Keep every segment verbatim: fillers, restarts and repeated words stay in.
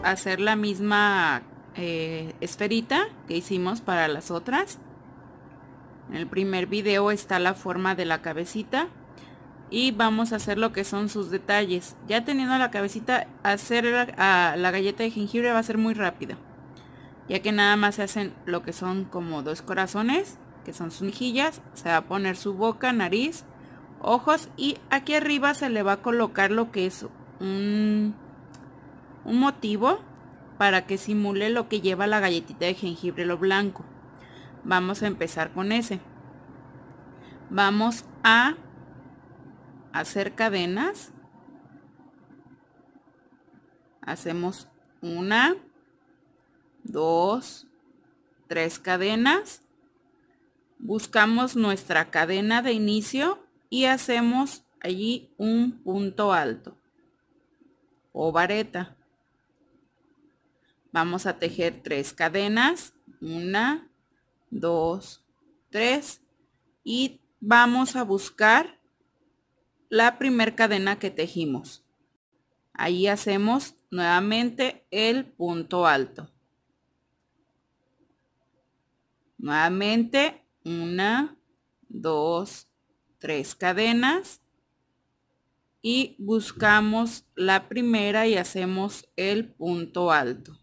a hacer la misma eh, esferita que hicimos para las otras. En el primer video está la forma de la cabecita y vamos a hacer lo que son sus detalles. Ya teniendo la cabecita, hacer la, la galleta de jengibre va a ser muy rápido, ya que nada más se hacen lo que son como dos corazones, que son sus mejillas. Se va a poner su boca, nariz, ojos, y aquí arriba se le va a colocar lo que es un, un motivo para que simule lo que lleva la galletita de jengibre, lo blanco. Vamos a empezar con ese. Vamos a hacer cadenas. Hacemos una, dos, tres cadenas. Buscamos nuestra cadena de inicio y hacemos allí un punto alto o vareta. Vamos a tejer tres cadenas, una, dos, tres, y vamos a buscar la primera cadena que tejimos. Ahí hacemos nuevamente el punto alto. Nuevamente una, dos, tres cadenas y buscamos la primera y hacemos el punto alto.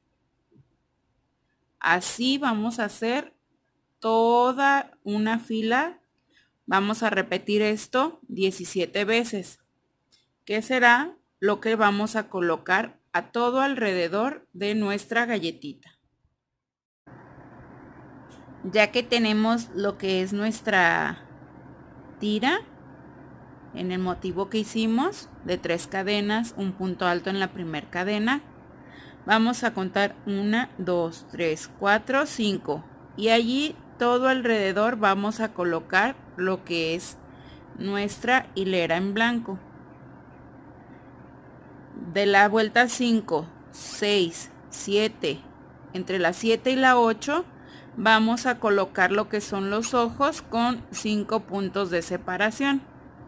Así vamos a hacer toda una fila. Vamos a repetir esto diecisiete veces, que será lo que vamos a colocar a todo alrededor de nuestra galletita. Ya que tenemos lo que es nuestra tira en el motivo que hicimos de tres cadenas, un punto alto en la primera cadena, vamos a contar una, dos, tres, cuatro, cinco, y allí todo alrededor vamos a colocar lo que es nuestra hilera en blanco. De la vuelta cinco, seis, siete, entre la siete y la ocho vamos a colocar lo que son los ojos con cinco puntos de separación.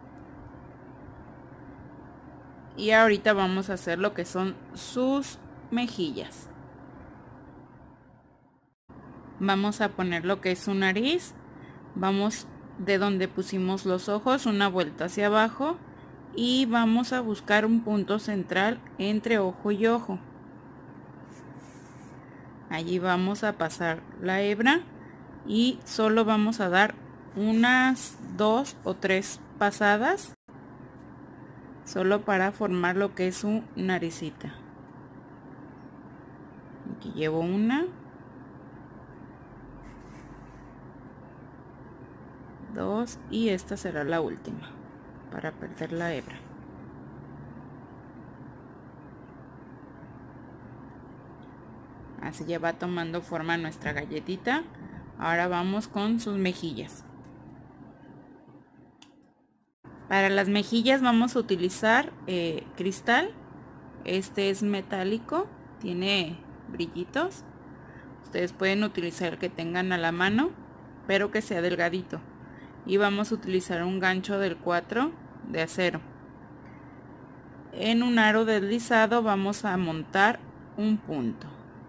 Y ahorita vamos a hacer lo que son sus mejillas. Vamos a poner lo que es su nariz. Vamos de donde pusimos los ojos, una vuelta hacia abajo, y vamos a buscar un punto central entre ojo y ojo. Allí vamos a pasar la hebra y solo vamos a dar unas dos o tres pasadas solo para formar lo que es su naricita. Aquí llevo una, dos, y esta será la última para perder la hebra. Así ya va tomando forma nuestra galletita. Ahora vamos con sus mejillas. Para las mejillas vamos a utilizar eh, cristal. Este es metálico, tiene brillitos. Ustedes pueden utilizar el que tengan a la mano, pero que sea delgadito. Y vamos a utilizar un gancho del cuatro de acero. En un aro deslizado vamos a montar un punto.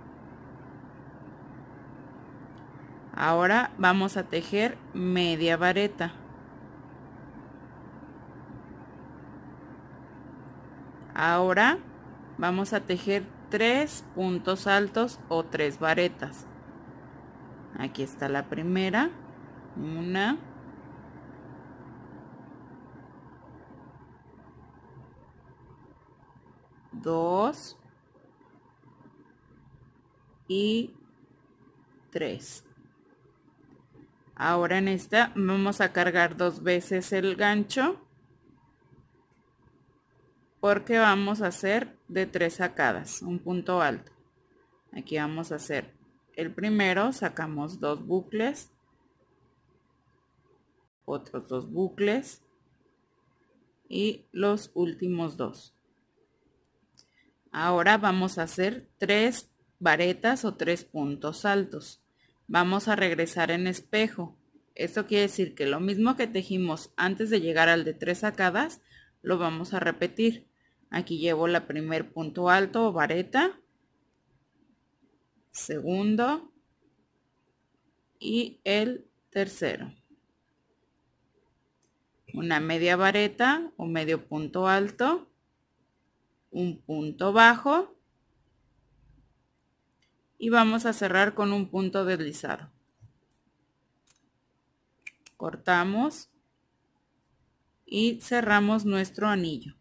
Ahora vamos a tejer media vareta. Ahora vamos a tejer tres puntos altos o tres varetas. Aquí está la primera, una, dos y tres. Ahora en esta vamos a cargar dos veces el gancho, porque vamos a hacer de tres sacadas, un punto alto. Aquí vamos a hacer el primero, sacamos dos bucles, otros dos bucles y los últimos dos. Ahora vamos a hacer tres varetas o tres puntos altos. Vamos a regresar en espejo. Esto quiere decir que lo mismo que tejimos antes de llegar al de tres sacadas, lo vamos a repetir. Aquí llevo la primer punto alto o vareta, segundo y el tercero. Una media vareta o medio punto alto, un punto bajo y vamos a cerrar con un punto deslizado. Cortamos y cerramos nuestro anillo.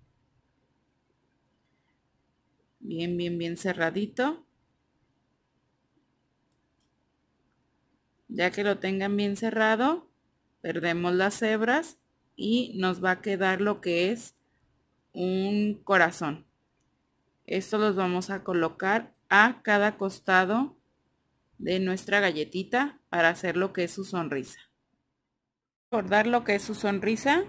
Bien, bien, bien cerradito. Ya que lo tengan bien cerrado, perdemos las hebras y nos va a quedar lo que es un corazón. Esto los vamos a colocar a cada costado de nuestra galletita para hacer lo que es su sonrisa. Recordar lo que es su sonrisa,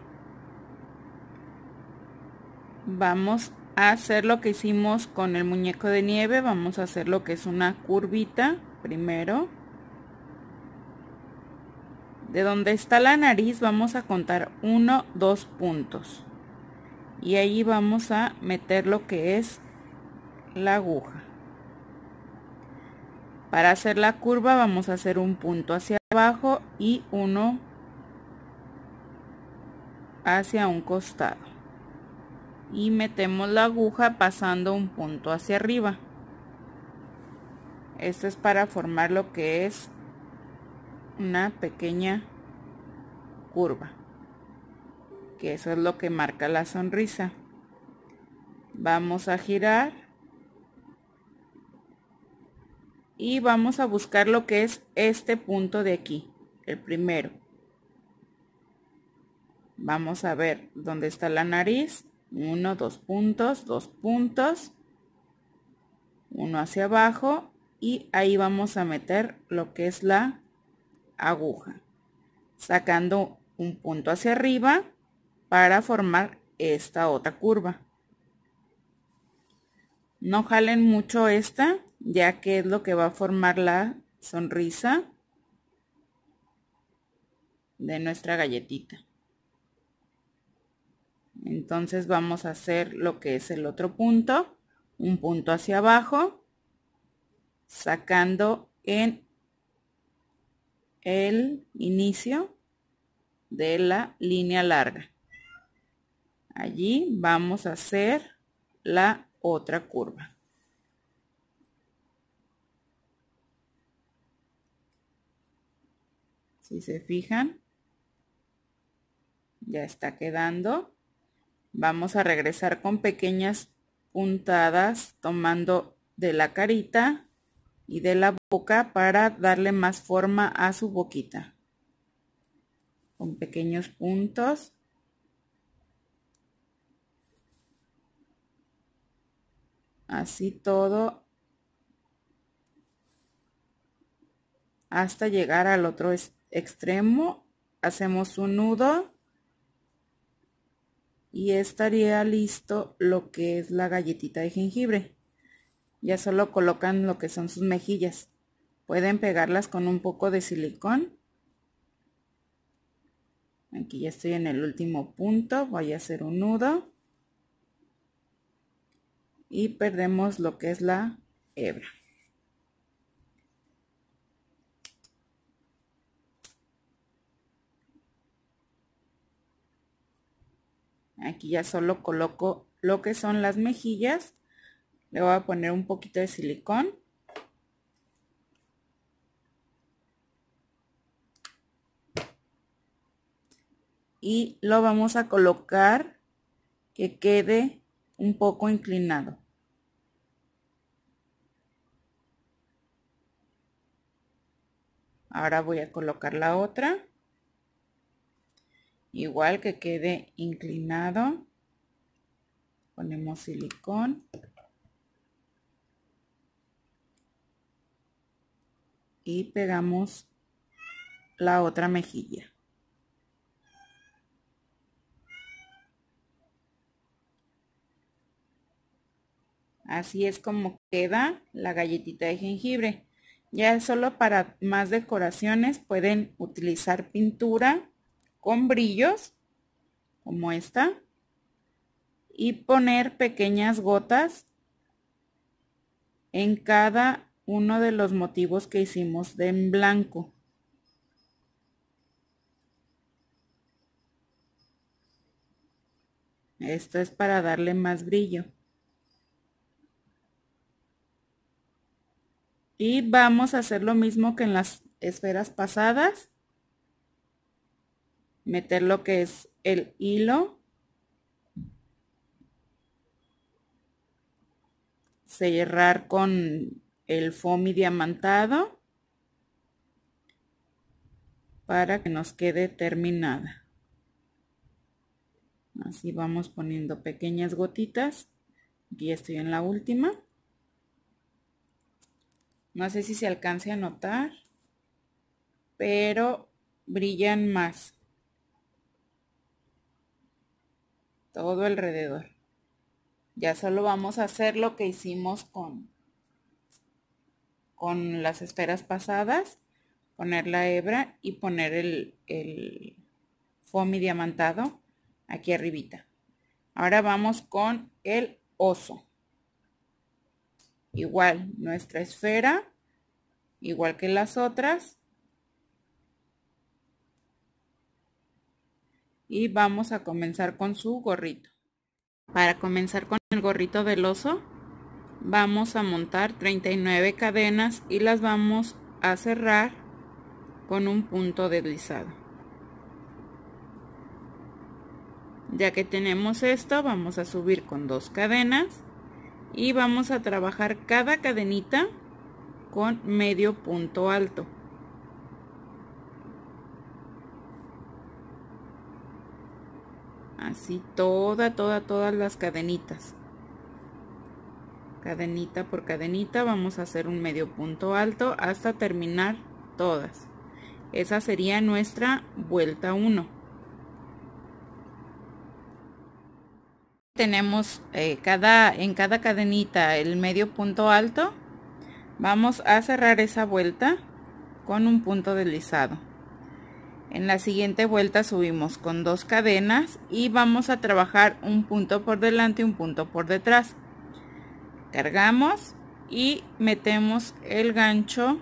vamos a hacer lo que hicimos con el muñeco de nieve. Vamos a hacer lo que es una curvita primero. De donde está la nariz vamos a contar uno, dos puntos y ahí vamos a meter lo que es la aguja. Para hacer la curva vamos a hacer un punto hacia abajo y uno hacia un costado y metemos la aguja pasando un punto hacia arriba. Esto es para formar lo que es una pequeña curva, que eso es lo que marca la sonrisa. Vamos a girar y vamos a buscar lo que es este punto de aquí, el primero. Vamos a ver dónde está la nariz, uno, dos puntos, dos puntos, uno hacia abajo y ahí vamos a meter lo que es la aguja, sacando un punto hacia arriba para formar esta otra curva. No jalen mucho esta, ya que es lo que va a formar la sonrisa de nuestra galletita. Entonces vamos a hacer lo que es el otro punto, un punto hacia abajo, sacando en el inicio de la línea larga. Allí vamos a hacer la otra curva. Si se fijan, ya está quedando. Vamos a regresar con pequeñas puntadas tomando de la carita y de la boca para darle más forma a su boquita. Con pequeños puntos. Así todo hasta llegar al otro extremo. Hacemos un nudo y estaría listo lo que es la galletita de jengibre. Ya solo colocan lo que son sus mejillas. Pueden pegarlas con un poco de silicón. Aquí ya estoy en el último punto. Voy a hacer un nudo y perdemos lo que es la hebra. Aquí ya solo coloco lo que son las mejillas. Le voy a poner un poquito de silicón. Y lo vamos a colocar que quede un poco inclinado. Ahora voy a colocar la otra. Igual que quede inclinado. Ponemos silicón. Y pegamos la otra mejilla. Así es como queda la galletita de jengibre. Ya solo para más decoraciones pueden utilizar pintura con brillos, como esta, y poner pequeñas gotas en cada uno de los motivos que hicimos de en blanco. Esto es para darle más brillo. Y vamos a hacer lo mismo que en las esferas pasadas. Meter lo que es el hilo. Cerrar con el foamy diamantado para que nos quede terminada. Así vamos poniendo pequeñas gotitas. Aquí estoy en la última. No sé si se alcance a notar, pero brillan más todo alrededor. Ya solo vamos a hacer lo que hicimos con, con las esferas pasadas. Poner la hebra y poner el, el foamy diamantado aquí arribita. Ahora vamos con el oso. Igual nuestra esfera, igual que las otras. Y vamos a comenzar con su gorrito. Para comenzar con el gorrito del oso, vamos a montar treinta y nueve cadenas y las vamos a cerrar con un punto deslizado. Ya que tenemos esto, vamos a subir con dos cadenas y vamos a trabajar cada cadenita con medio punto alto. Así toda, toda, todas las cadenitas. Cadenita por cadenita vamos a hacer un medio punto alto hasta terminar todas. Esa sería nuestra vuelta uno. Tenemos eh, cada, en cada cadenita el medio punto alto. Vamos a cerrar esa vuelta con un punto deslizado. En la siguiente vuelta subimos con dos cadenas y vamos a trabajar un punto por delante y un punto por detrás. Cargamos y metemos el gancho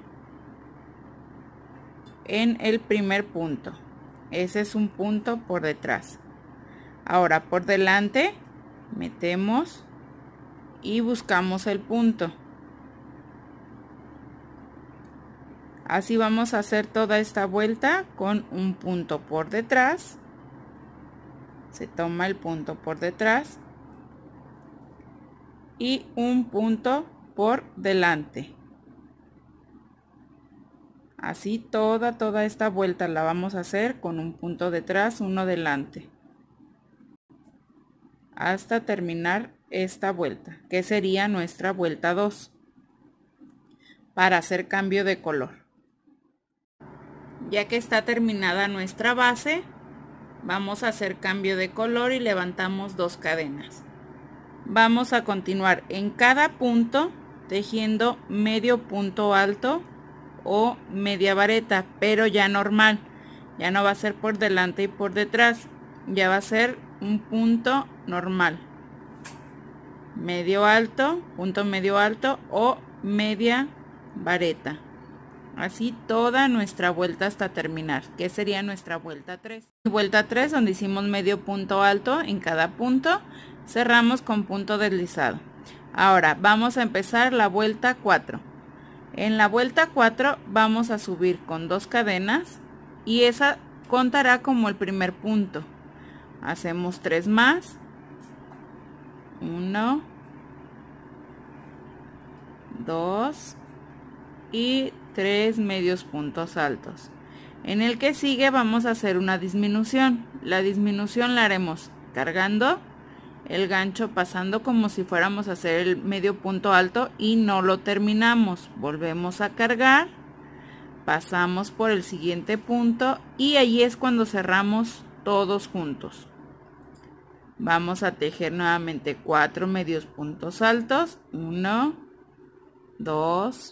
en el primer punto. Ese es un punto por detrás. Ahora por delante metemos y buscamos el punto. Así vamos a hacer toda esta vuelta con un punto por detrás. Se toma el punto por detrás y un punto por delante. Así toda toda esta vuelta la vamos a hacer con un punto detrás, uno delante, hasta terminar esta vuelta, que sería nuestra vuelta dos, para hacer cambio de color. Ya que está terminada nuestra base, vamos a hacer cambio de color y levantamos dos cadenas. Vamos a continuar en cada punto tejiendo medio punto alto o media vareta, pero ya normal. Ya no va a ser por delante y por detrás, ya va a ser un punto normal. Medio alto, punto medio alto o media vareta. Así toda nuestra vuelta hasta terminar, que sería nuestra vuelta tres. Vuelta tres, donde hicimos medio punto alto en cada punto, cerramos con punto deslizado. Ahora vamos a empezar la vuelta cuatro. En la vuelta cuatro vamos a subir con dos cadenas y esa contará como el primer punto. Hacemos tres más. uno, dos y tres medios puntos altos. En el que sigue vamos a hacer una disminución. La disminución la haremos cargando el gancho, pasando como si fuéramos a hacer el medio punto alto y no lo terminamos. Volvemos a cargar, pasamos por el siguiente punto y ahí es cuando cerramos todos juntos. Vamos a tejer nuevamente cuatro medios puntos altos. uno, dos,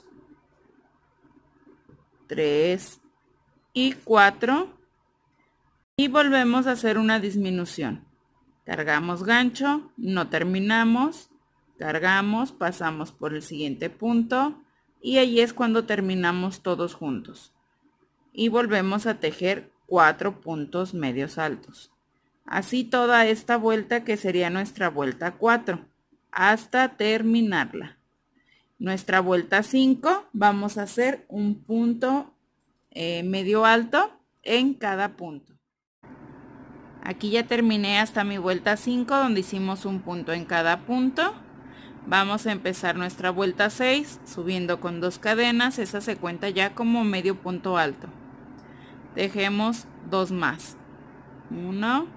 tres y cuatro. Y volvemos a hacer una disminución. Cargamos gancho, no terminamos, cargamos, pasamos por el siguiente punto y ahí es cuando terminamos todos juntos y volvemos a tejer cuatro puntos medios altos. Así toda esta vuelta, que sería nuestra vuelta cuatro, hasta terminarla. Nuestra vuelta cinco vamos a hacer un punto eh, medio alto en cada punto. Aquí ya terminé hasta mi vuelta cinco, donde hicimos un punto en cada punto. Vamos a empezar nuestra vuelta seis subiendo con dos cadenas. Esa se cuenta ya como medio punto alto. Tejemos dos más, uno,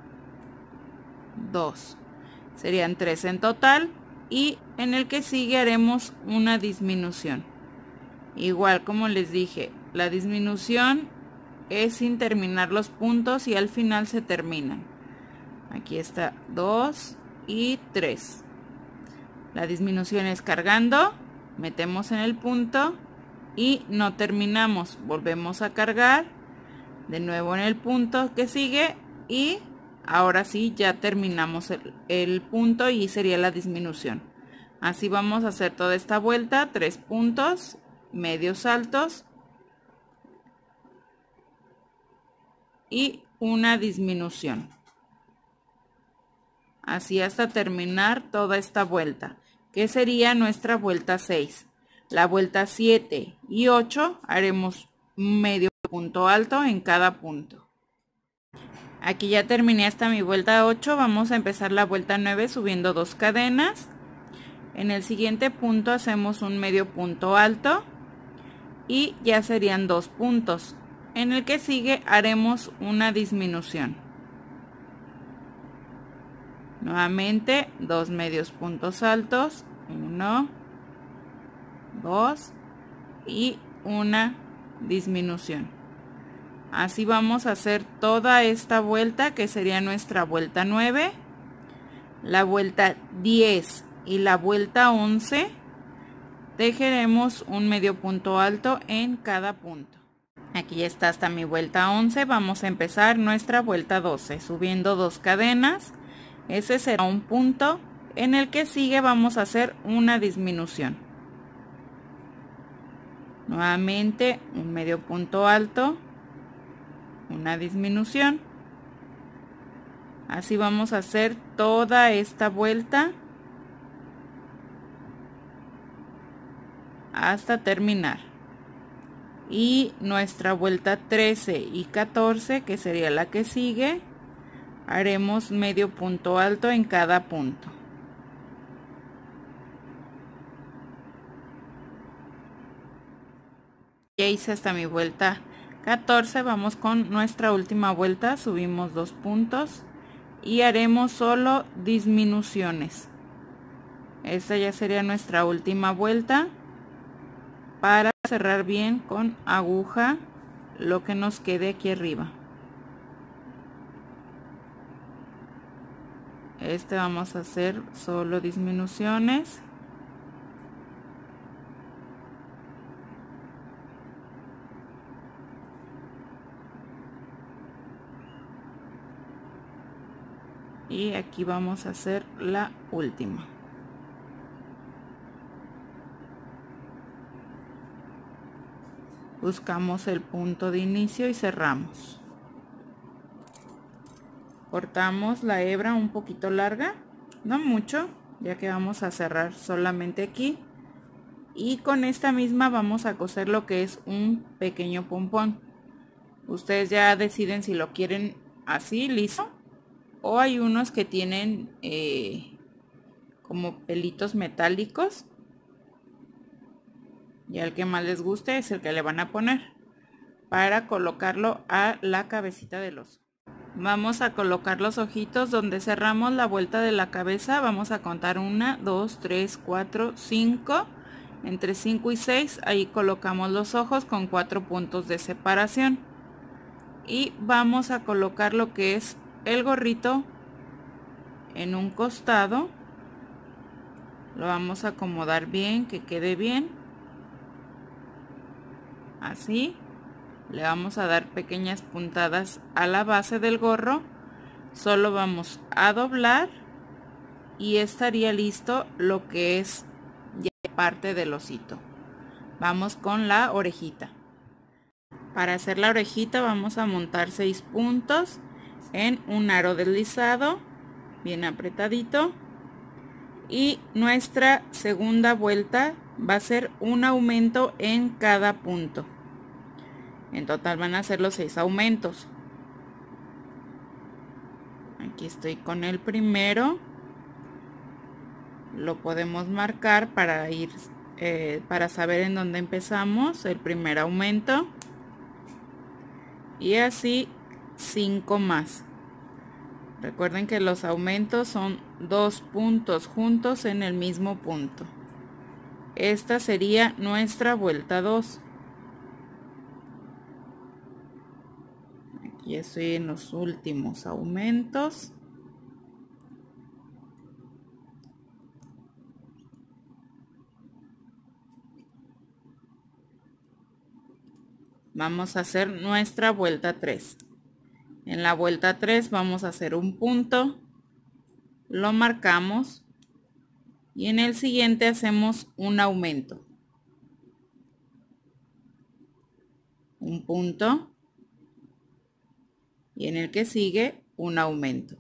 dos, serían tres en total, y en el que sigue haremos una disminución. Igual como les dije, la disminución es sin terminar los puntos y al final se terminan. Aquí está dos y tres. La disminución es cargando, metemos en el punto y no terminamos, volvemos a cargar de nuevo en el punto que sigue y ahora sí ya terminamos el, el punto y sería la disminución. Así vamos a hacer toda esta vuelta, tres puntos medios altos y una disminución. Así hasta terminar toda esta vuelta, que sería nuestra vuelta seis. La vuelta siete y ocho haremos medio punto alto en cada punto. Aquí ya terminé hasta mi vuelta ocho. Vamos a empezar la vuelta nueve subiendo dos cadenas. En el siguiente punto hacemos un medio punto alto y ya serían dos puntos. En el que sigue haremos una disminución. Nuevamente dos medios puntos altos, uno, dos y una disminución. Así vamos a hacer toda esta vuelta, que sería nuestra vuelta nueve, la vuelta diez y la vuelta once. Tejeremos un medio punto alto en cada punto. Aquí ya está hasta mi vuelta once. Vamos a empezar nuestra vuelta doce subiendo dos cadenas. Ese será un punto. En el que sigue vamos a hacer una disminución. Nuevamente un medio punto alto, una disminución. Así vamos a hacer toda esta vuelta hasta terminar. Y nuestra vuelta trece y catorce, que sería la que sigue, haremos medio punto alto en cada punto. Ya hice hasta mi vuelta catorce. Vamos con nuestra última vuelta, subimos dos puntos y haremos solo disminuciones. Esta ya sería nuestra última vuelta para cerrar bien con aguja lo que nos quede aquí arriba. Este vamos a hacer solo disminuciones. Y aquí vamos a hacer la última. Buscamos el punto de inicio y cerramos. Cortamos la hebra un poquito larga, no mucho, ya que vamos a cerrar solamente aquí. Y con esta misma vamos a coser lo que es un pequeño pompón. Ustedes ya deciden si lo quieren así, liso, o hay unos que tienen eh, como pelitos metálicos. Y al que más les guste es el que le van a poner para colocarlo a la cabecita del oso. Vamos a colocar los ojitos donde cerramos la vuelta de la cabeza. Vamos a contar una, dos, tres, cuatro, cinco. Entre cinco y seis ahí colocamos los ojos con cuatro puntos de separación. Y vamos a colocar lo que es el gorrito en un costado. Lo vamos a acomodar bien, que quede bien. Así. Le vamos a dar pequeñas puntadas a la base del gorro. Solo vamos a doblar y estaría listo lo que es ya parte del osito. Vamos con la orejita. Para hacer la orejita vamos a montar seis puntos en un aro deslizado, bien apretadito. Y nuestra segunda vuelta va a ser un aumento en cada punto. En total van a ser los seis aumentos. Aquí estoy con el primero. Lo podemos marcar para ir eh, para saber en dónde empezamos el primer aumento. Y así cinco más. Recuerden que los aumentos son dos puntos juntos en el mismo punto. Esta sería nuestra vuelta dos. Aquí estoy en los últimos aumentos. Vamos a hacer nuestra vuelta tres. En la vuelta tres vamos a hacer un punto, lo marcamos y en el siguiente hacemos un aumento. Un punto y en el que sigue un aumento.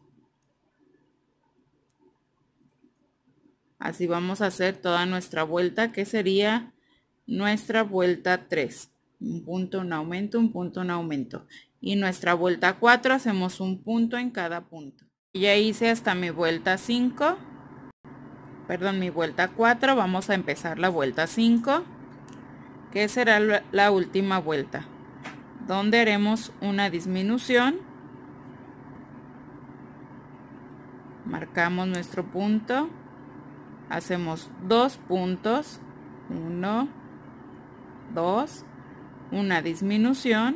Así vamos a hacer toda nuestra vuelta, que sería nuestra vuelta tres. Un punto, un aumento, un punto, un aumento. Y nuestra vuelta cuatro hacemos un punto en cada punto. Ya hice hasta mi vuelta cinco. Perdón, mi vuelta cuatro. Vamos a empezar la vuelta cinco, que será la última vuelta, donde haremos una disminución. Marcamos nuestro punto. Hacemos dos puntos. uno, dos. Una disminución,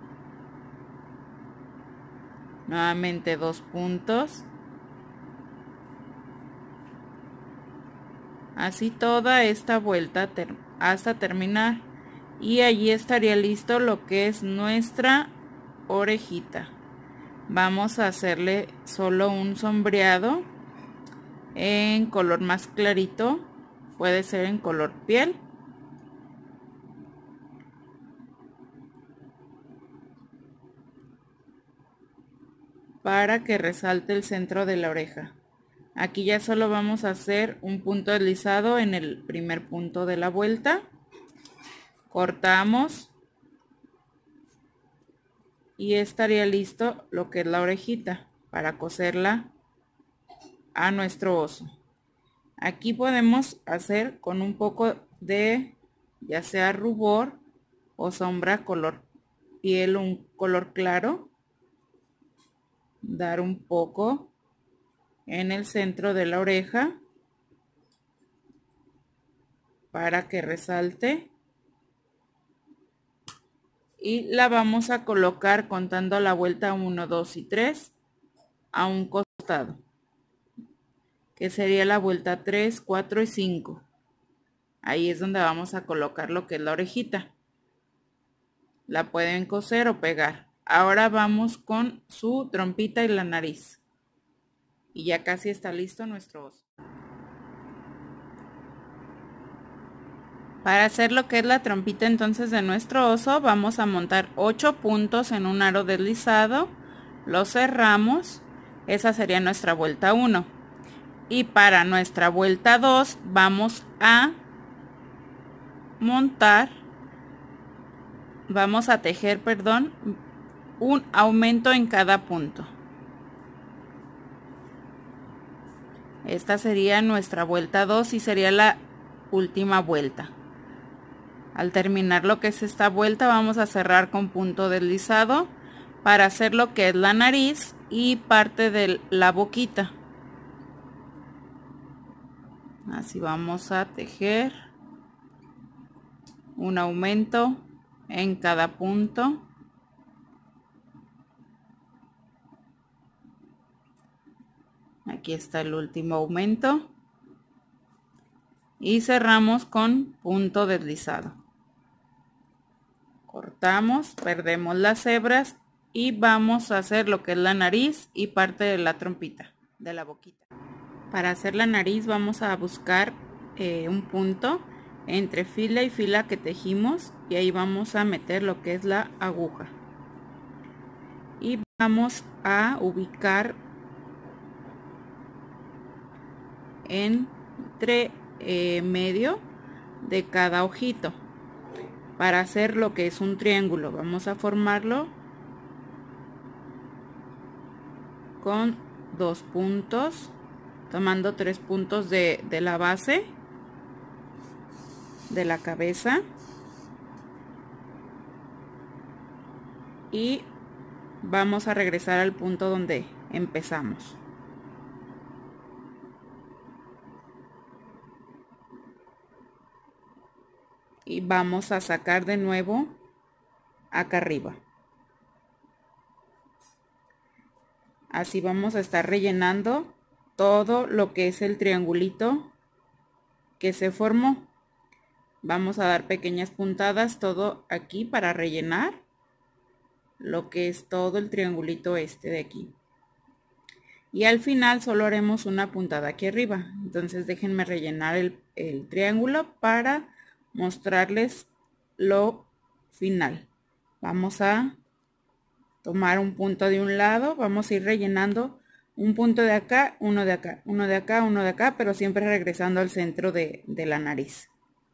nuevamente dos puntos, así toda esta vuelta ter hasta terminar, y allí estaría listo lo que es nuestra orejita. Vamos a hacerle solo un sombreado en color más clarito, puede ser en color piel. Para que resalte el centro de la oreja. Aquí ya solo vamos a hacer un punto deslizado en el primer punto de la vuelta. Cortamos. Y estaría listo lo que es la orejita para coserla a nuestro oso. Aquí podemos hacer con un poco de, ya sea rubor o sombra color piel, un color claro. Dar un poco en el centro de la oreja para que resalte, y la vamos a colocar contando la vuelta uno, dos y tres a un costado, que sería la vuelta tres, cuatro y cinco. Ahí es donde vamos a colocar lo que es la orejita. La pueden coser o pegar. Ahora vamos con su trompita y la nariz. Y ya casi está listo nuestro oso. Para hacer lo que es la trompita entonces de nuestro oso, vamos a montar ocho puntos en un aro deslizado. Lo cerramos. Esa sería nuestra vuelta uno. Y para nuestra vuelta dos vamos a montar, vamos a tejer, perdón, un aumento en cada punto. Esta sería nuestra vuelta dos y sería la última vuelta. Al terminar lo que es esta vuelta vamos a cerrar con punto deslizado para hacer lo que es la nariz y parte de la boquita. Así vamos a tejer un aumento en cada punto. Aquí está el último aumento y cerramos con punto deslizado. Cortamos, perdemos las hebras y vamos a hacer lo que es la nariz y parte de la trompita, de la boquita. Para hacer la nariz vamos a buscar eh, un punto entre fila y fila que tejimos, y ahí vamos a meter lo que es la aguja y vamos a ubicar entre eh, medio de cada ojito para hacer lo que es un triángulo. Vamos a formarlo con dos puntos, tomando tres puntos de, de la base de la cabeza y vamos a regresar al punto donde empezamos. Y vamos a sacar de nuevo acá arriba. Así vamos a estar rellenando todo lo que es el triangulito que se formó. Vamos a dar pequeñas puntadas todo aquí para rellenar lo que es todo el triangulito este de aquí. Y al final solo haremos una puntada aquí arriba. Entonces déjenme rellenar el, el triángulo para mostrarles lo final. Vamos a tomar un punto de un lado, vamos a ir rellenando un punto de acá, uno de acá, uno de acá, uno de acá, pero siempre regresando al centro de, de la nariz.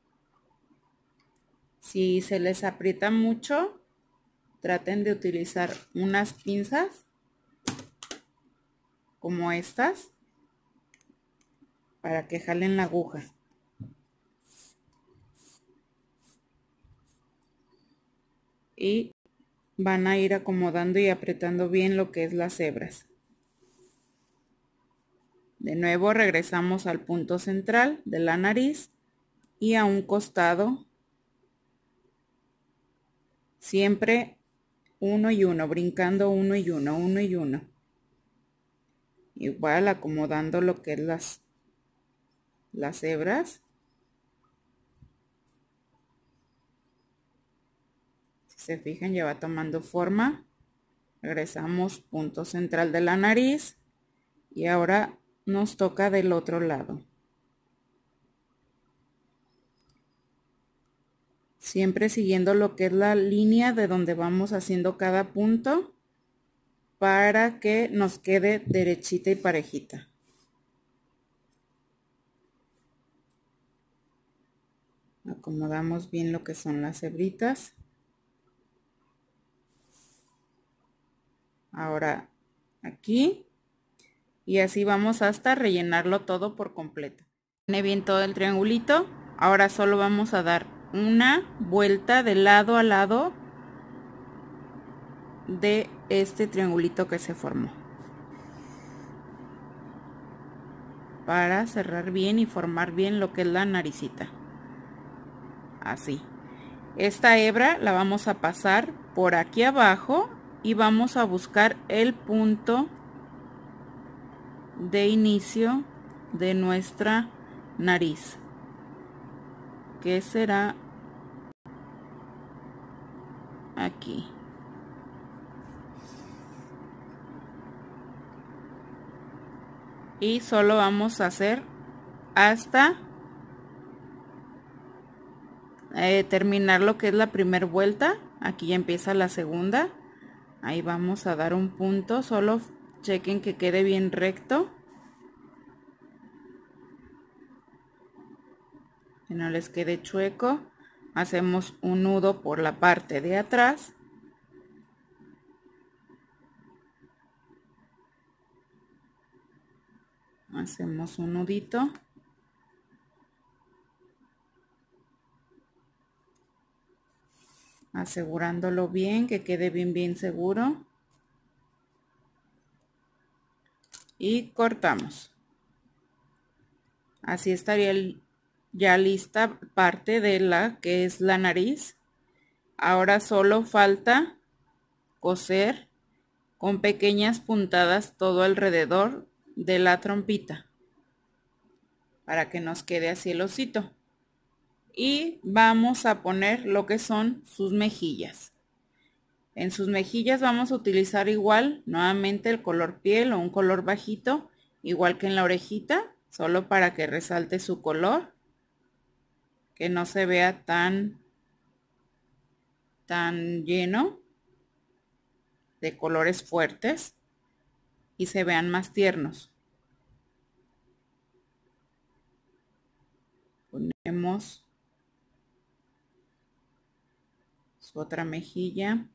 Si se les aprieta mucho, traten de utilizar unas pinzas como estas para que jalen la aguja. Y van a ir acomodando y apretando bien lo que es las hebras. De nuevo regresamos al punto central de la nariz y a un costado, siempre uno y uno, brincando uno y uno, uno y uno. Igual acomodando lo que es las, las hebras. Si se fijan, ya va tomando forma. Regresamos punto central de la nariz y ahora nos toca del otro lado. Siempre siguiendo lo que es la línea de donde vamos haciendo cada punto para que nos quede derechita y parejita. Acomodamos bien lo que son las hebritas. Ahora aquí. Y así vamos hasta rellenarlo todo por completo. Tiene bien todo el triangulito. Ahora solo vamos a dar una vuelta de lado a lado de este triangulito que se formó, para cerrar bien y formar bien lo que es la naricita. Así. Esta hebra la vamos a pasar por aquí abajo y vamos a buscar el punto de inicio de nuestra nariz, que será aquí. Y solo vamos a hacer hasta eh, terminar lo que es la primera vuelta. Aquí ya empieza la segunda. Ahí vamos a dar un punto, solo chequen que quede bien recto, que no les quede chueco. Hacemos un nudo por la parte de atrás. Hacemos un nudito. Asegurándolo bien, que quede bien bien seguro. Y cortamos. Así estaría ya lista parte de la que es la nariz. Ahora solo falta coser con pequeñas puntadas todo alrededor de la trompita para que nos quede así el osito. Y vamos a poner lo que son sus mejillas. En sus mejillas vamos a utilizar igual nuevamente el color piel o un color bajito, igual que en la orejita, solo para que resalte su color. que no se vea tan tan lleno de colores fuertes y se vean más tiernos. Ponemos su otra mejilla.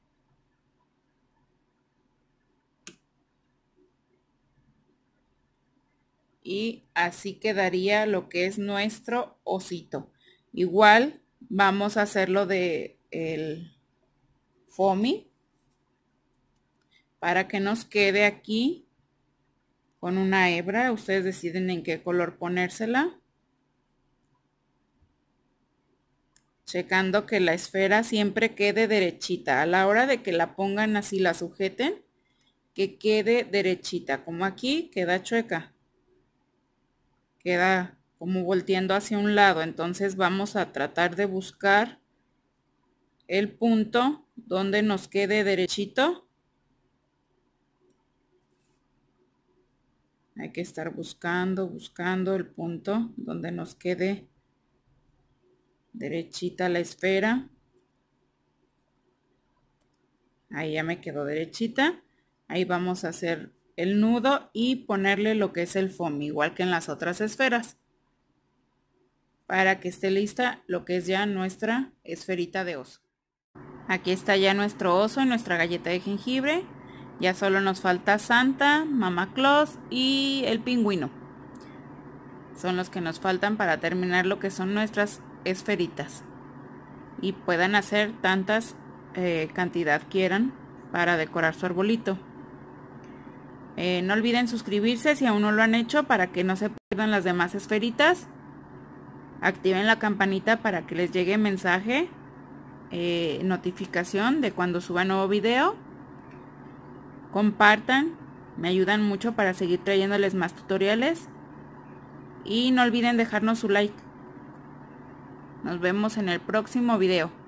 Y así quedaría lo que es nuestro osito. Igual vamos a hacerlo de el foamy para que nos quede aquí con una hebra. Ustedes deciden en qué color ponérsela, checando que la esfera siempre quede derechita. A la hora de que la pongan así, la sujeten, que quede derechita, como aquí queda chueca, queda como volteando hacia un lado. Entonces vamos a tratar de buscar el punto donde nos quede derechito. Hay que estar buscando, buscando el punto donde nos quede derechita la esfera. Ahí ya me quedó derechita. Ahí vamos a hacer el nudo y ponerle lo que es el foamy, igual que en las otras esferas, para que esté lista lo que es ya nuestra esferita de oso. Aquí está ya nuestro oso y nuestra galleta de jengibre. Ya solo nos falta Santa, Mamá Claus y el pingüino. Son los que nos faltan para terminar lo que son nuestras esferitas. Y puedan hacer tantas eh, cantidad quieran para decorar su arbolito. Eh, no olviden suscribirse si aún no lo han hecho para que no se pierdan las demás esferitas. Activen la campanita para que les llegue mensaje, eh, notificación de cuando suba nuevo video. Compartan, me ayudan mucho para seguir trayéndoles más tutoriales. Y no olviden dejarnos su like. Nos vemos en el próximo video.